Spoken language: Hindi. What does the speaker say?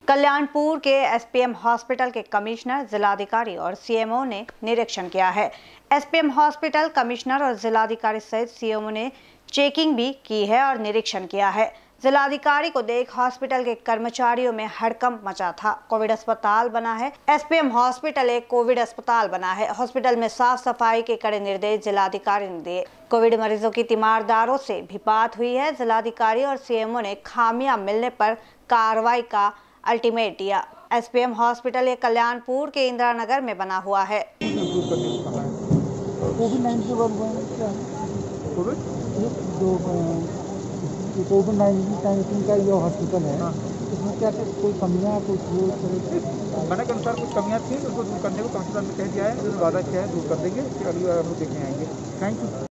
कल्याणपुर के एसपीएम हॉस्पिटल के कमिश्नर, जिलाधिकारी और सीएमओ ने निरीक्षण किया है। एसपीएम हॉस्पिटल कमिश्नर और जिलाधिकारी सहित सीएमओ ने चेकिंग भी की है और निरीक्षण किया है। जिलाधिकारी को देख हॉस्पिटल के कर्मचारियों में हड़कंप मचा था। कोविड अस्पताल बना है। एसपीएम हॉस्पिटल एक कोविड अस्पताल बना है। हॉस्पिटल में साफ सफाई के कड़े निर्देश जिलाधिकारी ने दिए। कोविड मरीजों की तीमारदारों से भी बात हुई है। जिलाधिकारी और सीएमओ ने खामियां मिलने पर कार्रवाई का अल्टीमेट दिया। एसपीएम हॉस्पिटल एक कल्याणपुर के इंदिरा नगर में बना हुआ है। कोविड-19 का ये हॉस्पिटल है, इसमें क्या कोई कमियां कुछ खाने के अनुसार कुछ कमियां थी, उसको दूर करने को कमिश्नर ने कह दिया है, वादा किया है दूर कर देंगे। अगली बार हम लोग देखने आएंगे। Thank you.